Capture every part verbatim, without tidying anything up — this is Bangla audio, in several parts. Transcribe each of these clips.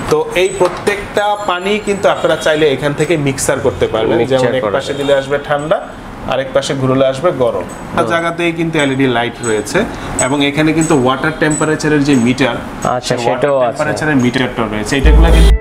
তো এই প্রত্যেকটা পানি কিন্তু আপনারা চাইলে এখান থেকে মিক্সার করতে পারবেন, যেমন এক পাশে দিলে আসবে ঠান্ডা, আরেক পাশে ঘুরলে আসবে গরম। আর জায়গাতেই কিন্তু এলইডি লাইট রয়েছে এবং এখানে কিন্তু ওয়াটার টেম্পারেচারের যে মিটার, আচ্ছা সেটাও আছে, টেম্পারেচারের মিটারটা রয়েছে। এটাগুলো কিন্তু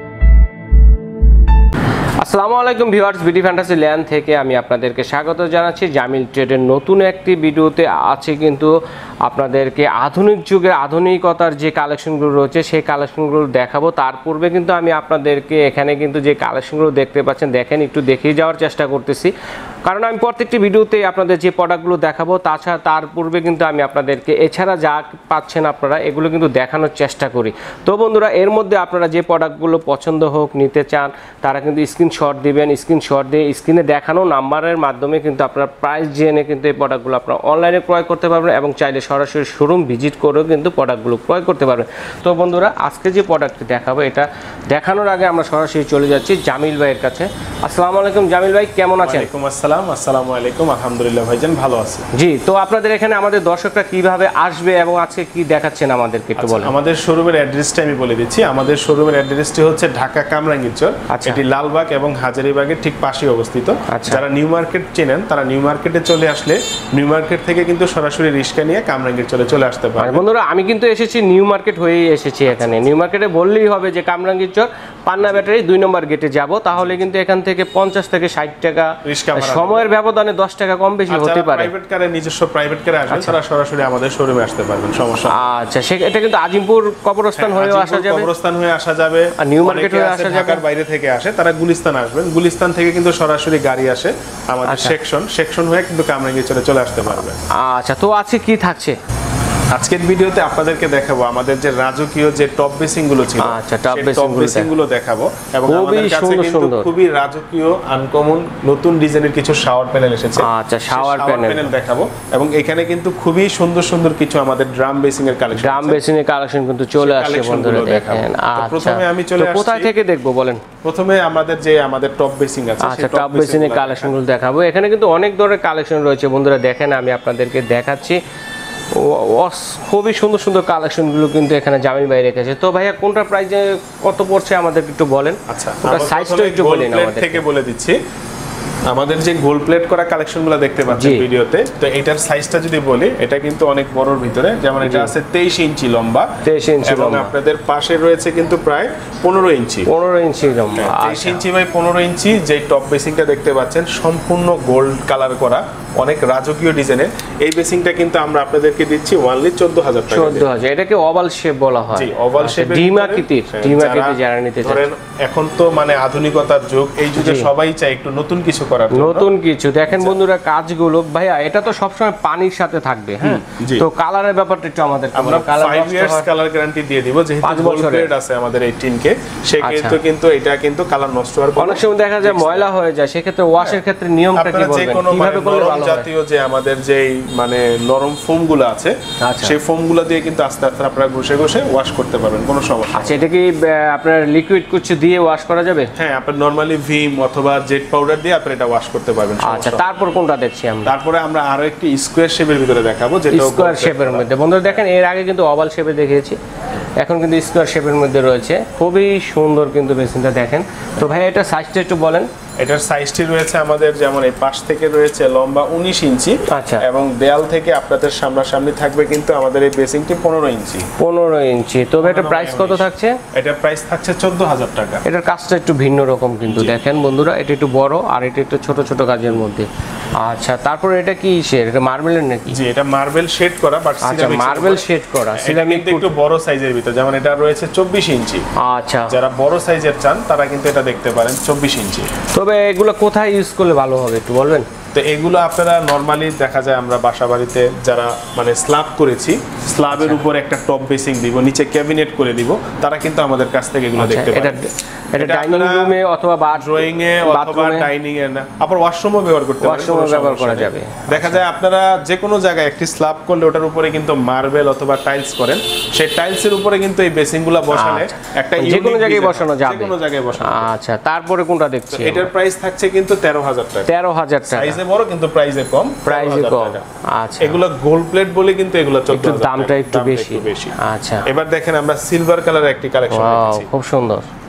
আসসালামু আলাইকুম ভিউয়ার্স, বিডি ফ্যান্টাসিল্যান্ড থেকে আমি আপনাদেরকে স্বাগত জানাচ্ছি। জামিল ট্রেডের নতুন একটি ভিডিওতে আছে কিন্তু আপনাদেরকে আধুনিক যুগের আধুনিকতার যে কালেকশনগুলো রয়েছে সেই কালেকশনগুলো দেখাবো। তার পূর্বে কিন্তু আমি আপনাদেরকে এখানে কিন্তু যে কালেকশনগুলো দেখতে পাচ্ছেন দেখেন, একটু দেখিয়ে যাওয়ার চেষ্টা করতেছি, কারণ আমি প্রত্যেকটি ভিডিওতে আপনাদের যে প্রোডাক্টগুলো দেখাবো তাছাড়া তার পূর্বে কিন্তু আমি আপনাদেরকে এছাড়া যা পাচ্ছেন আপনারা এগুলো কিন্তু দেখানোর চেষ্টা করি। তো বন্ধুরা, এর মধ্যে আপনারা যে প্রোডাক্টগুলো পছন্দ হোক নিতে চান তারা কিন্তু স্ক্রিনশট দিবেন, স্ক্রিনশট দিয়ে স্ক্রিনে দেখানো নাম্বারের মাধ্যমে কিন্তু আপনারা প্রাইস জেনে কিন্তু এই প্রোডাক্টগুলো আপনারা অনলাইনে ক্রয় করতে পারবেন এবং চাইলে সরাসরি শোরুম ভিজিট করেও কিন্তু প্রোডাক্টগুলো ক্রয় করতে পারবেন। তো বন্ধুরা, আজকে যে প্রোডাক্টটি দেখাবো এটা দেখানোর আগে আমরা সরাসরি চলে যাচ্ছি জামিল ভাইয়ের কাছে। আসসালামু আলাইকুম জামিল ভাই, কেমন আছেন? ওয়ালাইকুম আসসালাম। আসসালামু আলাইকুম। আলহামদুলিল্লাহ ভাইজান, ভালো আছি। জি, তো আপনাদের এখানে আমাদের দর্শকরা কিভাবে আসবে এবং আজকে কি দেখাচ্ছেন আমাদেরকে একটু বলেন। আমাদের শোরুমের অ্যাড্রেসটা আমি বলে দিচ্ছি। আমাদের শোরুমের অ্যাড্রেসটি হচ্ছে ঢাকা কামরাঙ্গীরচর, এটি লালবাগ এবং হাজারীবাগের ঠিক পাশে অবস্থিত। যারা নিউ মার্কেট চেনেন তারা নিউ মার্কেটে চলে আসলে নিউ মার্কেট থেকে কিন্তু সরাসরি রিক্সা নিয়ে কামরাঙ্গীরচরে চলে আসতে পারবেন। বন্ধুরা, আমি কিন্তু এসেছি নিউ মার্কেট হয়েই এসেছি এখানে। নিউ মার্কেটে বললেই হবে যে কামরাঙ্গীরচর পান্না ব্যাটারি দুই নম্বর গেটে যাব, তাহলে কিন্তু এখান থেকে পঞ্চাশ থেকে ষাট টাকা সময়ের ব্যবধানে দশ টাকা কম বেশি হতে পারে। প্রাইভেট কারে নিজস্ব প্রাইভেট কারে আসবেন তারা সরাসরি আমাদের শোরুমে আসতে পারবেন, সমস্যা। আচ্ছা, এটা কিন্তু আজিমপুর কবরস্থান হয়ে আসা যাবে, কবরস্থান হয়ে আসা যাবে, আর নিউ মার্কেট হয়ে আসা যাবে। ঢাকার বাইরে থেকে আসে তারা গুলিস্তান আসবেন, গুলিস্তান থেকে কিন্তু সরাসরি গাড়ি আসে আমাদের সেকশন সেকশন হয়ে কিন্তু কামরাঙ্গীরচরে চলে আসতে পারবে। আচ্ছা, তো আজকে কি থাকছে? আজকের ভিডিওতে আপনাদেরকে দেখাবো আমাদের যে রাজকীয় যে টপ বেসিং গুলো ছিল, আচ্ছা টপ বেসিং গুলো দেখাবো এবং আমাদের কাছে কিন্তু খুবই রাজকীয় আনকমন নতুন ডিজাইনের কিছু শাওয়ার প্যানেল এসেছে। আচ্ছা, শাওয়ার প্যানেল দেখাবো এবং এখানে কিন্তু খুবই সুন্দর সুন্দর কিছু আমাদের ড্রাম বেসিং এর কালেকশন, ড্রাম বেসিং এর কালেকশন কিন্তু চলে আসছে বন্ধুরা, দেখেন। আচ্ছা, প্রথমে আমি চলে আসছি, কোথা থেকে দেখবো বলেন? প্রথমে আমাদের যে আমাদের টপ বেসিং আছে, আচ্ছা টপ বেসিং এর কালেকশনগুলো দেখাবো। এখানে কিন্তু অনেক ধরনের কালেকশন রয়েছে বন্ধুরা, দেখেন আমি আপনাদেরকে দেখাচ্ছি। খুবই সুন্দর সুন্দর কালেকশনগুলো কিন্তু এখানে জামিল ভাই রেখেছে। তো ভাইয়া কোনটা প্রাইসে কত পড়ছে আমাদের একটু বলেন। আচ্ছা, ওটা সাইজটা একটু বলেন আমাদের থেকে বলে দিচ্ছি। আমাদের যে গোল্ড প্লেট করা কালেকশনগুলো দেখতে পাচ্ছেন ভিডিওতে, তো এটার সাইজটা যদি বলি এটা কিন্তু অনেক বড়র ভিতরে, যেমন এটা আছে তেইশ ইঞ্চি লম্বা, তেইশ ইঞ্চি এবং আপনাদের পাশে রয়েছে কিন্তু প্রায় পনেরো ইঞ্চি পনেরো ইঞ্চি লম্বা, তেইশ ইঞ্চি বাই পনেরো ইঞ্চি যে টপ বেসিংটা দেখতে পাচ্ছেন সম্পূর্ণ গোল্ড কালার করা, অনেক রাজকীয় ডিজাইনের। এই বেসিংটা কিন্তু আমরা আপনাদেরকে দিচ্ছি ওয়ানলি চোদ্দ হাজার টাকা। চোদ্দ হাজার, এটাকে ওভাল শেপ বলা হয়। জি, ওভাল শেপ, ডিমাকৃতির, ডিমাকৃতি যারা নিতে চান। ধরেন এখন তো মানে আধুনিকতার যুগ, এই যুগে সবাই চায় একটু নতুন কিছু করার, নতুন কিছু। দেখেন বন্ধুরা কাজগুলো, ভাইয়া এটা তো সবসময় পানির সাথে থাকবে, হ্যাঁ। তো কালারের ব্যাপারটা একটু আমাদের আমরা পাঁচ ইয়ার্স কালার গ্যারান্টি দিয়ে দিব, যেহেতু গোল্ড প্লেট আছে আমাদের এই টিনকে, সেক্ষেত্রে কিন্তু এটা কিন্তু কালার নষ্ট হওয়ার পর অনেক সময় দেখা যায় ময়লা হয়ে যায়, সেক্ষেত্রে ওয়াশের ক্ষেত্রে নিয়মটা কি বলবেন, কিভাবে করলে ভালো হয়? জাতীয় যে আমাদের যে মানে নরম ফোমগুলো আছে, সেই ফোমগুলো দিয়ে কিন্তু আস্তে আস্তে আপনারা ঘষে ঘষে ওয়াশ করতে পারবেন, কোনো সমস্যা। আচ্ছা, এটা কি আপনার লিকুইড কিছু দিয়ে ওয়াশ করা যাবে? হ্যাঁ, আপনি নরমালি ভিম অথবা জেট পাউডার দিয়ে আপনি এটা ওয়াশ করতে পারবেন। আচ্ছা, তারপর কোনটা দেখছি আমরা? তারপরে আমরা আরো একটি স্কয়ার শেপের ভিতরে দেখাবো, যেটা স্কয়ার শেপের মধ্যে। বন্ধুরা দেখেন, এর আগে কিন্তু ওভাল শেপে দেখিয়েছি, এখন কিন্তু স্কয়ার শেপের মধ্যে রয়েছে। খুবই সুন্দর কিন্তু বেসিনটা দেখেন। তো ভাই এটা সাইজটা একটু বলেন। এটার সাইজটি রয়েছে আমাদের যেমন এই পাশ থেকে রয়েছে লম্বা উনিশ ইঞ্চি, আচ্ছা, এবং দেয়াল থেকে আপনাদের সামনাসামনি থাকবে কিন্তু আমাদের এই বেসিংটি পনেরো ইঞ্চি। পনেরো ইঞ্চি। তবে এটা প্রাইস কত থাকছে? এটা প্রাইস থাকছে চোদ্দ হাজার টাকা। এটার কাজটা একটু ভিন্ন রকম কিন্তু দেখেন বন্ধুরা, এটা একটু বড় আর এটা একটু ছোট ছোট কাজের মধ্যে। আচ্ছা, তারপর এটা কি শেড? এটা মার্বেলের নাকি? জি, এটা মার্বেল শেড করা, বাট আচ্ছা মার্বেল শেড করা, সিরামিক একটু বড় সাইজের ভিতর, যেমন এটা রয়েছে চব্বিশ ইঞ্চি। আচ্ছা, যারা বড় সাইজের চান তারা কিন্তু এটা দেখতে পারেন চব্বিশ ইঞ্চি। তবে এগুলো কোথায় ইউজ করলে ভালো হবে একটু বলবেন? তো এগুলো আপনারা নরমালি দেখা যায় আমরা বাসা বাড়িতে যারা মানে স্ল্যাব করেছি, স্ল্যাবের উপর একটা টপ বেসিং দিব, নিচে ক্যাবিনেট করে দিব, তারা কিন্তু আমাদের কাছ থেকে এগুলো দেখতে পারেন। এটা ডাইনিং রুমে অথবা বাথ ড্রয়িং এ অথবা ডাইনিং এ না, আবার ওয়াশরুমও ব্যবহার করতে পারেন, ওয়াশরুমও ব্যবহার করা যাবে। দেখা যায় আপনারা যে কোনো জায়গায় একটি স্ল্যাব করলে ওটার উপরে কিন্তু মার্বেল অথবা টাইলস করেন, সেই টাইলসের উপরে কিন্তু এই বেসিংগুলো বসালে একটা যে কোনো জায়গায় বসানো যাবে, যে কোনো জায়গায় বসানো। আচ্ছা, তারপরে কোনটা দেখছি? এটার প্রাইস থাকছে কিন্তু তেরো হাজার টাকা। তেরো হাজার টাকা, সাইজে বড় কিন্তু প্রাইসে কম, প্রাইসে কম। আচ্ছা, এগুলো গোল্ড প্লেট বলে কিন্তু এগুলো চোদ্দ হাজার টাকা, দামটা একটু বেশি। বেশি। আচ্ছা, এবার দেখেন আমরা সিলভার কালারের একটি কালেকশন রেখেছি, খুব সুন্দর।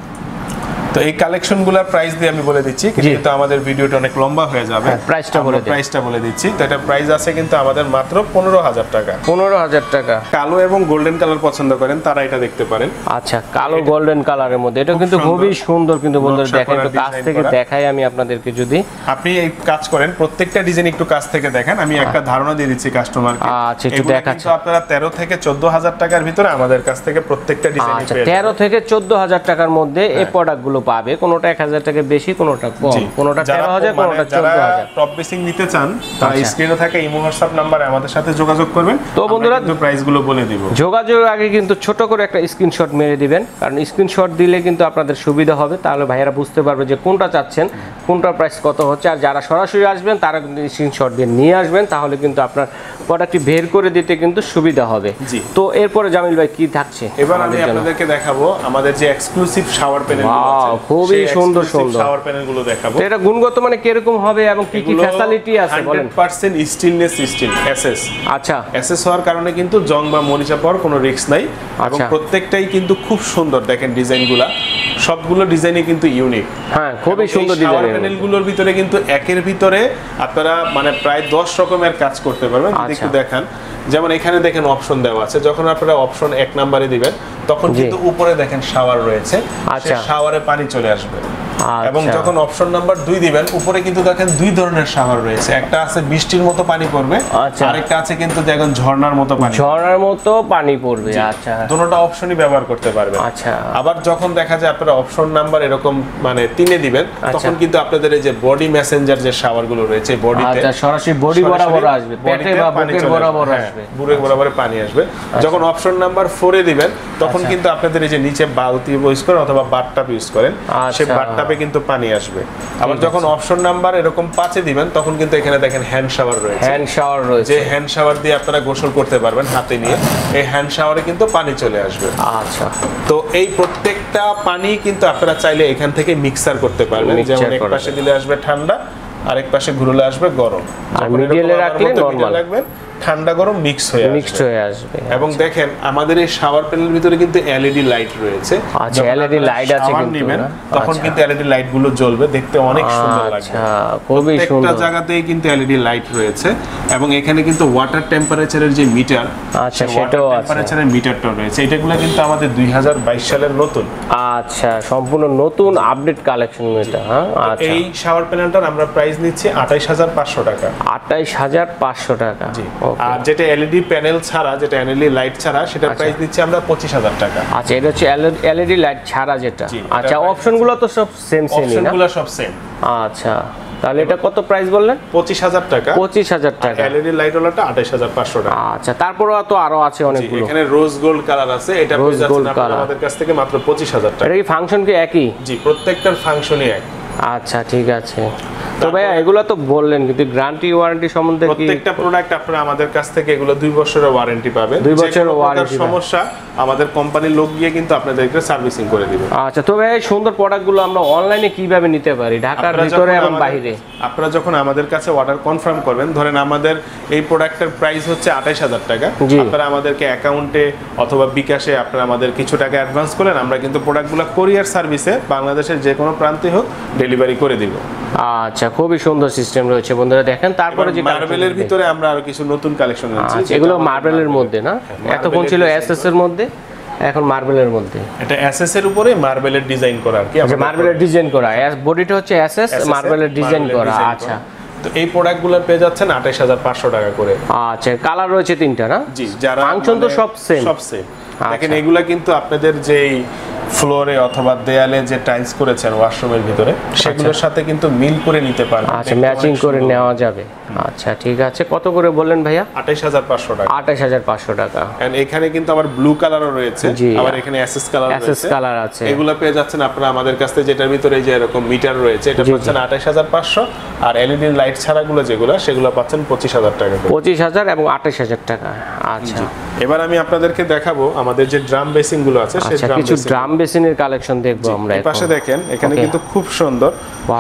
তো এই কালেকশনগুলোর প্রাইস দিয়ে আমি বলে দিচ্ছি, কিন্তু আমাদের ভিডিওটা অনেক লম্বা হয়ে যাবে। প্রাইসটা বলে দিন। প্রাইসটা বলে দিচ্ছি। তো এটা প্রাইস আছে কিন্তু আমাদের মাত্র পনেরো হাজার টাকা। পনেরো হাজার টাকা। কালো এবং গোল্ডেন কালার পছন্দ করেন তারা এটা দেখতে পারেন। আচ্ছা, কালো গোল্ডেন কালারের মধ্যে এটা কিন্তু খুবই সুন্দর, কিন্তু বন্ধুরা দেখেন একটু কাছ থেকে দেখাই আমি আপনাদেরকে। যদি আপনি এই কাজ করেন, প্রত্যেকটা ডিজাইন একটু কাছ থেকে দেখেন, আমি একটা ধারণা দিয়ে দিচ্ছি কাস্টমারকে। আচ্ছা, একটু দেখাচ্ছি। তো আপনারা তেরো থেকে চোদ্দ হাজার টাকার ভিতরে আমাদের কাছ থেকে প্রত্যেকটা ডিজাইন আচ্ছা, তেরো থেকে চোদ্দ হাজার টাকার মধ্যে এই প্রোডাক্টগুলো পাবে। কোনোটা এক হাজার টাকা বেশি, কোনোটা কম, কোনোটা তেরো হাজার, কোনোটা চোদ্দ হাজার। টপ বেসিং নিতে চান তারা স্ক্রিনে থাকে ইমো হোয়াটসঅ্যাপ নাম্বারে আমাদের সাথে যোগাযোগ করবেন। তো বন্ধুরা প্রাইসগুলো বলে দিব। যোগাযোগের আগে কিন্তু ছোট করে একটা স্ক্রিনশট মেরে দিবেন, কারণ স্ক্রিনশট দিলে কিন্তু আপনাদের সুবিধা হবে। তাহলে ভাইয়ারা বুঝতে পারবে যে কোনটা চাচ্ছেন, কোনটার প্রাইস কত হচ্ছে। আর যারা সরাসরি আসবেন তারা কিন্তু স্ক্রিনশট দিয়ে নিয়ে আসবেন, তাহলে কিন্তু আপনার প্রোডাক্টটি বের করে দিতে কিন্তু সুবিধা হবে। তো এরপরে জামিল ভাই কি থাকছে? এবার আমি আপনাদেরকে দেখাবো আমাদের যে এক্সক্লুসিভ শাওয়ার প্যানেলগুলো আছে। খুবই সুন্দর সুন্দর শাওয়ার প্যানেলগুলো দেখাবো। এটা গুণগত মানে কিরকম হবে এবং কি কি ফ্যাসিলিটি আছে বলেন? একশো পার্সেন্ট স্টেনলেস স্টিল এসএস। আচ্ছা, এসএস হওয়ার কারণে কিন্তু জং বা মরিচা পড়ার কোনো রিস্ক নাই, এবং প্রত্যেকটাই কিন্তু খুব সুন্দর। দেখেন ডিজাইনগুলো, সবগুলো ডিজাইনই কিন্তু ইউনিক। হ্যাঁ, খুবই সুন্দর ডিজাইন। শাওয়ার প্যানেলগুলোর ভিতরে কিন্তু একের ভিতরে আপনারা মানে প্রায় দশ রকমের কাজ করতে পারবেন। একটু দেখান, যেমন এখানে দেখেন অপশন দেওয়া আছে। যখন আপনারা অপশন এক নম্বরে দিবেন তখন কিন্তু উপরে দেখেন শাওয়ার রয়েছে, সেই শাওয়ারে পানি চলে আসবে। এবং যখন অপশন নাম্বার দুই দিবেন উপরে কিন্তু দেখেন দুই ধরনের শাওয়ার রয়েছে। একটা আছে বৃষ্টির মতো পানি পড়বে, আরেকটা আছে কিন্তু দেখেন ঝর্ণার মতো পানি, ঝর্ণার মতো পানি পড়বে। আচ্ছা, দুটোটা অপশনই ব্যবহার করতে পারবেন। আচ্ছা, আবার যখন দেখা যায় আপনারা অপশন নাম্বার এরকম মানে তিনে দিবেন তখন কিন্তু আপনাদের এই যে বডি মেসেঞ্জার যে শাওয়ারগুলো রয়েছে বডিতে, আচ্ছা, সরাসরি বডি বরাবর আসবে, পেটে বা বুকের বরাবর আসবে, বুকের বরাবর পানি আসবে। যখন অপশন নাম্বার চার এ দিবেন তখন কিন্তু আপনাদের এই যে নিচে বালতি ইউজ করেন অথবা বাথটাব ইউজ করেন, সেই বাথটাবে কিন্তু পানি আসবে। আবার যখন অপশন নাম্বার এরকম পাঁচ এ দিবেন তখন কিন্তু এখানে দেখেন হ্যান্ড শাওয়ার রয়েছে, হ্যান্ড শাওয়ার রয়েছে, যে হ্যান্ড শাওয়ার দিয়ে আপনারা গোসল করতে পারবেন হাতে নিয়ে। এই হ্যান্ড শাওয়ারে কিন্তু পানি চলে আসবে। আচ্ছা, তো এই প্রত্যেকটা পানি কিন্তু আপনারা চাইলে এখান থেকে মিক্সার করতে পারবেন। যেমন এক পাশে দিলে আসবে ঠান্ডা, আরেক পাশে ঘুরলে আসবে গরম। আর মিডিলে রাখলে নরমাল রাখবেন, ঠান্ডা গরম মিক্স হয়ে আসবে মিক্সড হয়ে আসবে। এবং দেখেন আমাদের এই শাওয়ার প্যানেলের ভিতরে কিন্তু এলইডি লাইট রয়েছে। আচ্ছা, এলইডি লাইট আছে কিন্তু নেবেন তখন কিন্তু এলইডি লাইট গুলো জ্বলবে, দেখতে অনেক সুন্দর লাগবে। আচ্ছা, খুবই সুন্দর। প্রত্যেকটা জায়গাতেই কিন্তু এলইডি লাইট রয়েছে এবং এখানে কিন্তু ওয়াটার টেম্পারেচারের যে মিটার, আচ্ছা, সেটাও আছে, টেম্পারেচারের মিটারটাও রয়েছে। এটাগুলো কিন্তু আমাদের দুই হাজার বাইশ সালের নতুন। আচ্ছা, সম্পূর্ণ নতুন আপডেট কালেকশন এটা। হ্যাঁ, আচ্ছা, এই শাওয়ার প্যানেলটার আমরা প্রাইস নিচ্ছি আঠাইশ হাজার পাঁচশো টাকা। আঠাইশ হাজার পাঁচশো টাকা। জি, আর যেটা এলইডি প্যানেল ছাড়া, যেটা এলইডি লাইট ছাড়া, সেটার প্রাইস দিচ্ছি আমরা পঁচিশ হাজার টাকা। আচ্ছা, এটা হচ্ছে এলইডি লাইট ছাড়া যেটা। আচ্ছা, অপশনগুলো তো সব সেম সেম, অপশনগুলো সব সেম। আচ্ছা, তাহলে এটা কত প্রাইস বললেন? পঁচিশ হাজার টাকা। পঁচিশ হাজার টাকা। এলইডি লাইট ওলাটা আঠাইশ হাজার পাঁচশো টাকা। আচ্ছা, তারপরে তো আরো আছে অনেকগুলো। এখানে রোজ গোল্ড কালার আছে, এটা পেয়ে যাচ্ছেন আপনারা আমাদের কাছ থেকে মাত্র পঁচিশ হাজার টাকা। এটা কি ফাংশন কি একই? জি, প্রত্যেকটার ফাংশনই এক। আচ্ছা, ঠিক আছে। তো ভাইয়া এগুলো তো বললেন, কিন্তু গ্যারান্টি ওয়ারেন্টি সম্বন্ধে কি? প্রত্যেকটা প্রোডাক্ট আপনারা আমাদের কাছ থেকে এগুলো দুই বছরের ওয়ারেন্টি পাবেন। দুই বছরের ওয়ারেন্টি। সমস্যা আমাদের কোম্পানির লোক গিয়ে কিন্তু আপনাদেরকে সার্ভিসিং করে দিবে। আচ্ছা, তো ভাই সুন্দর প্রোডাক্টগুলো আমরা অনলাইনে কিভাবে নিতে পারি, ঢাকার ভিতরে এবং বাইরে? আপনারা যখন আমাদের কাছে অর্ডার কনফার্ম করবেন, ধরেন আমাদের এই প্রোডাক্টের প্রাইস হচ্ছে আঠাইশ হাজার টাকা, আপনারা আমাদেরকে অ্যাকাউন্টে অথবা বিকাশে আপনারা আমাদের কিছু টাকা অ্যাডভান্স করেন, আমরা কিন্তু প্রোডাক্টগুলো কোরিয়ার সার্ভিসে বাংলাদেশের যে কোনো প্রান্তে হোক ডেলিভারি করে দিব। আচ্ছা, খুবই সুন্দর সিস্টেম রয়েছে বন্ধুরা। দেখেন তারপরে যে মার্বেলের ভিতরে আমরা আরো কিছু নতুন কালেকশন আনছি। এগুলো মার্বেলের মধ্যে না? এতক্ষণ ছিল এসএস এর মধ্যে, এখন মার্বেলের মধ্যে। এটা এসএস এর উপরে মার্বেলের ডিজাইন করা আর কি। আচ্ছা, মার্বেলের ডিজাইন করা, বডিটা হচ্ছে এসএস, মার্বেলের ডিজাইন করা। আচ্ছা, তো এই প্রোডাক্টগুলো পেয়ে যাচ্ছেন আঠাইশ হাজার পাঁচশো টাকা করে। আচ্ছা, কালার রয়েছে তিনটা না? জি, যারা ফাংশন তো সব সেম, সব সেম। দেখেন এগুলা কিন্তু আপনাদের যেই ফ্লোরে অথবা দেয়ালে যে টাইলস করেছেন ওয়াশরুমের ভিতরে, সেগুলোর সাথে কিন্তু মিল করে নিতে পারবেন। আচ্ছা, ম্যাচিং করে নেওয়া যাবে। আচ্ছা, ঠিক আছে। কত করে বললেন ভাইয়া? আঠাইশ হাজার পাঁচশো টাকা। আঠাইশ হাজার পাঁচশো টাকা। এন্ড এখানে কিন্তু আবার ব্লু কালারও রয়েছে, আবার এখানে এসএস কালার রয়েছে। এসএস কালার আছে। এগুলো পেয়ে যাচ্ছেন আপনারা আমাদের কাছ থেকে, যেটার ভিতরে যে এরকম মিটার রয়েছে, এটা পাচ্ছেন আঠাইশ হাজার পাঁচশো, আর এলইডি লাইট ছাড়াগুলো যেগুলো সেগুলো পাচ্ছেন পঁচিশ হাজার টাকা। পঁচিশ হাজার এবং আঠাইশ হাজার টাকা। আচ্ছা, এবার আমি আপনাদেরকে দেখাবো আমাদের যে ড্রাম বেসিন গুলো আছে, সেই ড্রাম কিছু ড্রাম বেসিনের কালেকশন দেখবো আমরা। এই পাশে দেখেন, এখানে কিন্তু খুব সুন্দর,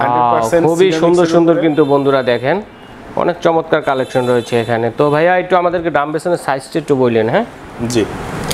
খুবই সুন্দর সুন্দর কিন্তু বন্ধুরা দেখেন, অনেক চমৎকার কালেকশন রয়েছে এখানে। তো ভাইয়া একটু আমাদেরকে ড্রাম বেসিনের সাইজটা একটু বললেন। হ্যাঁ, জি,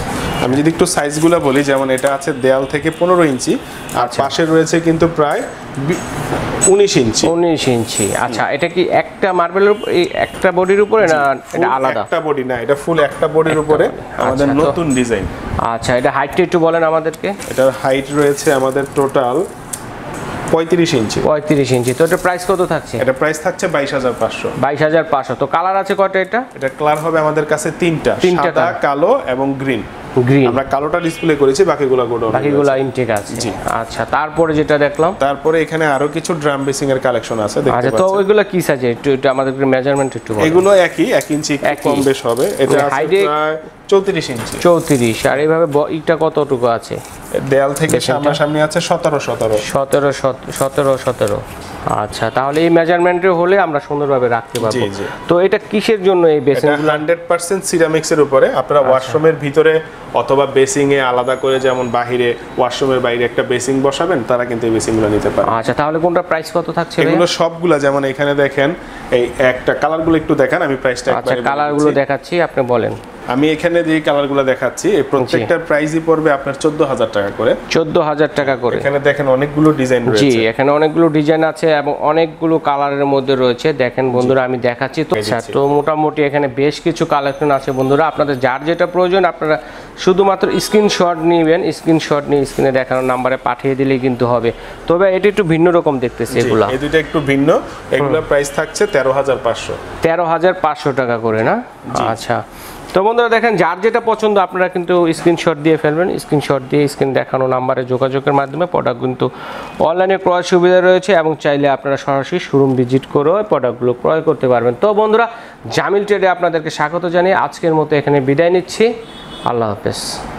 আমি যদি একটু সাইজগুলো বলি, যেমন এটা আছে দেয়াল থেকে পনেরো ইঞ্চি, আর পাশে রয়েছে কিন্তু প্রায় উনিশ ইঞ্চি। উনিশ ইঞ্চি, আচ্ছা। এটা কি একটা মার্বেলের একটা বডির উপরে না এটা আলাদা? একটা বডি না, এটা ফুল একটা বডির উপরে আমাদের নতুন ডিজাইন। আচ্ছা, এটা হাইটটা একটু বলেন আমাদেরকে। এটার হাইট রয়েছে আমাদের টোটাল পঁয়ত্রিশ ইঞ্চি। পঁয়ত্রিশ ইঞ্চি। তো এটা প্রাইস কত থাকছে? এটা প্রাইস থাকছে বাইশ হাজার পাঁচশো। বাইশ হাজার পাঁচশো। তো কালার আছে কয়টা? এটা এটা কালার হবে আমাদের কাছে তিনটা, সাদা, কালো এবং গ্রিন। গ্রিন আমরা কালোটা ডিসপ্লে করেছি, বাকিগুলো গোডাউন, বাকিগুলো ইনটেক আছে। জি, আচ্ছা। তারপরে যেটা দেখলাম, তারপরে এখানে আরো কিছু ড্রাম বেসিং এর কালেকশন আছে, দেখতে পাচ্ছেন। আচ্ছা, তো ওইগুলো কি সাইজে? একটু এটা আমাদের মেজারমেন্ট একটু বলুন। এগুলো একই, এক ইঞ্চি কম বেশ হবে। এটা আছে প্রায় চৌত্রিশ ইঞ্চি। চৌত্রিশ। আর এইভাবে ইটা কতটুকু আছে? দেয়াল থেকে সামনাসামনি আছে সতেরো সতেরো সতেরো সতেরো সতেরো। আচ্ছা, তাহলে এই মেজারমেন্টে হলে আমরা সুন্দরভাবে রাখতে পারবো। তো এটা কিসের জন্য এই বেসিনগুলো? হান্ড্রেড পার্সেন্ট সিরামিক্স এর উপরে। আপনারা ওয়াশরুমের ভিতরে অথবা বেসিং এ আলাদা করে, যেমন বাহিরে ওয়াশরুমের বাইরে একটা বেসিং বসাবেন, তারা কিন্তু এই বেসিংগুলো নিতে পারে। আচ্ছা, তাহলে কোনটা প্রাইস কত থাকছে? এগুলো সবগুলা, যেমন এখানে দেখেন এই একটা কালারগুলো একটু দেখান, আমি প্রাইসটা একবার। আচ্ছা, কালারগুলো দেখাচ্ছি, আপনি বলেন। আমি এখানে যে কালারগুলো দেখাচ্ছি, এই প্রত্যেকটার প্রাইসই পড়বে আপনার চোদ্দ হাজার টাকা করে। চোদ্দ হাজার টাকা করে। এখানে দেখেন অনেকগুলো ডিজাইন রয়েছে। জি, এখানে অনেকগুলো ডিজাইন আছে এবং অনেকগুলো কালারের মধ্যে রয়েছে। দেখেন বন্ধুরা, আমি দেখাচ্ছি। তো আচ্ছা, তো মোটামুটি এখানে বেশ কিছু কালেকশন আছে বন্ধুরা। আপনাদের যার যেটা প্রয়োজন আপনারা শুধুমাত্র স্ক্রিনশট নেবেন, স্ক্রিনশট নিয়ে স্ক্রিনে দেখানো নাম্বারে পাঠিয়ে দিলেই কিন্তু হবে। তবে এটা একটু ভিন্ন রকম দেখতেছি এগুলা। এই দুটো একটু ভিন্ন। এগুলোর প্রাইস থাকছে তেরো হাজার পাঁচশো। তেরো হাজার পাঁচশো টাকা করে না? আচ্ছা, তো বন্ধুরা দেখেন, যার যেটা পছন্দ আপনারা কিন্তু স্ক্রিনশট দিয়ে ফেলবেন। স্ক্রিনশট দিয়ে স্ক্রিন দেখানো নাম্বারে যোগাযোগের মাধ্যমে প্রোডাক্ট কিন্তু অনলাইনে ক্রয় সুবিধা রয়েছে এবং চাইলে আপনারা সরাসরি শোরুম ভিজিট করেও প্রোডাক্টগুলো ক্রয় করতে পারবেন। তো বন্ধুরা, জামিল ট্রেডে আপনাদেরকে স্বাগত জানিয়ে আজকের মতো এখানে বিদায় নিচ্ছি। আল্লাহ হাফেজ।